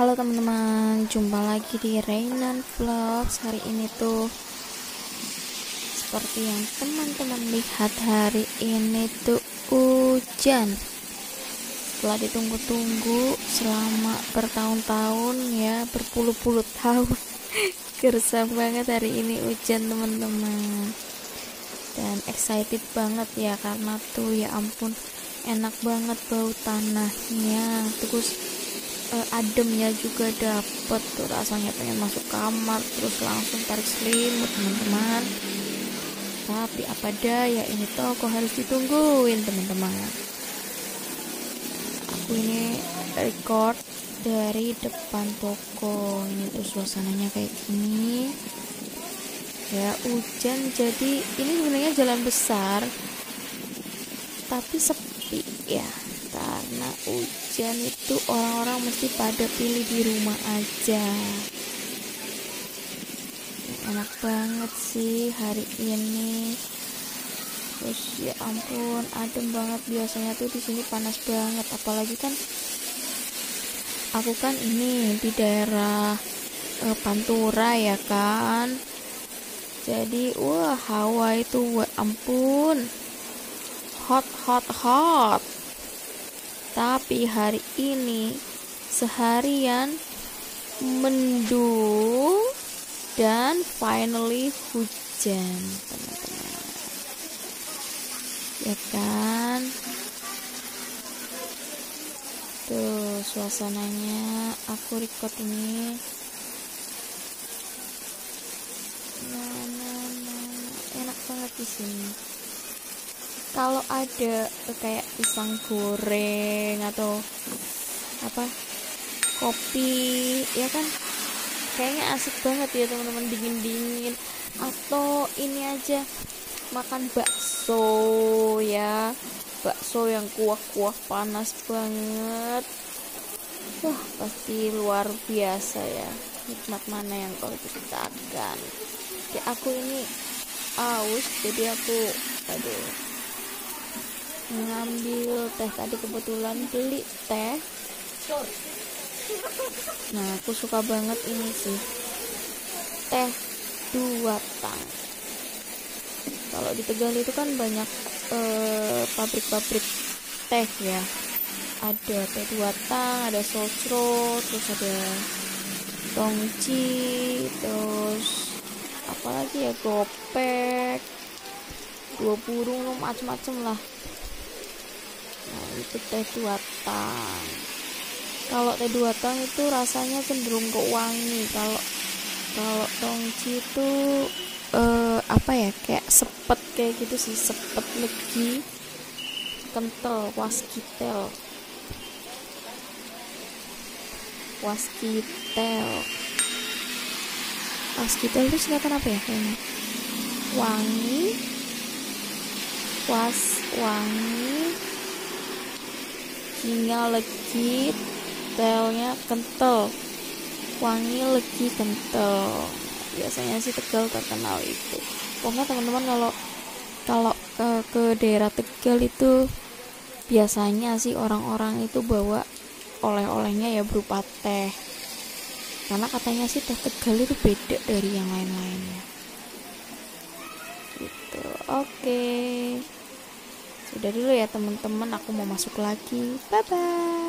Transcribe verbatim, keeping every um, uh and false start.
Halo teman-teman, jumpa lagi di Rainan Vlogs. Hari ini tuh seperti yang teman-teman lihat, hari ini tuh hujan. Setelah ditunggu-tunggu selama bertahun-tahun ya, berpuluh-puluh tahun. Gersam banget hari ini hujan teman-teman. Dan excited banget ya, karena tuh ya ampun enak banget bau tanahnya. Terus Uh, ademnya juga dapet tuh, rasanya pengen masuk kamar terus langsung tarik selimut teman-teman. Tapi apa daya, ini toko harus ditungguin teman-teman. Aku ini record dari depan toko. Ini tuh suasananya kayak gini ya, hujan. Jadi ini sebenarnya jalan besar tapi sepi ya, karena hujan itu orang-orang mesti pada pilih di rumah aja. Enak banget sih hari ini. Terus ya ampun adem banget. Biasanya tuh di sini panas banget, apalagi kan aku kan ini di daerah eh, Pantura ya kan. Jadi wah hawa itu wah, ampun hot hot hot. Tapi hari ini seharian mendung dan finally hujan teman-teman, ya kan. Tuh suasananya aku record ini. Nah, nah, nah, enak banget di sini. Kalau ada kayak pisang goreng atau apa kopi ya kan, kayaknya asik banget ya teman-teman, dingin-dingin. Atau ini aja makan bakso ya, bakso yang kuah-kuah panas banget. Wah pasti luar biasa ya, nikmat mana yang kau ceritakan. Kayak aku ini aus, jadi aku aduh ngambil teh tadi, kebetulan beli teh. Nah aku suka banget ini sih, teh dua tang. Kalau di Tegal itu kan banyak eh, pabrik-pabrik teh ya, ada teh dua tang, ada sosro, terus ada tongci, terus apalagi ya, gopek, dua burung, macem-macem lah. Nah itu teh dua tang. Kalau teh dua tang itu rasanya cenderung ke wangi. Kalau kalau tongci itu eh, apa ya, kayak sepet kayak gitu sih, sepet legi, kental, waskitel, waskitel, waskitel itu singkatan apa ya kayaknya? Wangi, was, wangi, ginya legi, telnya kental, wangi, legi, kental. Biasanya sih Tegal terkenal itu. Pokoknya teman-teman kalau kalau ke, ke daerah Tegal itu biasanya sih orang-orang itu bawa oleh-olehnya ya berupa teh, karena katanya sih teh Tegal itu beda dari yang lain-lainnya gitu. Oke, sudah dulu ya teman-teman, aku mau masuk lagi. Bye bye.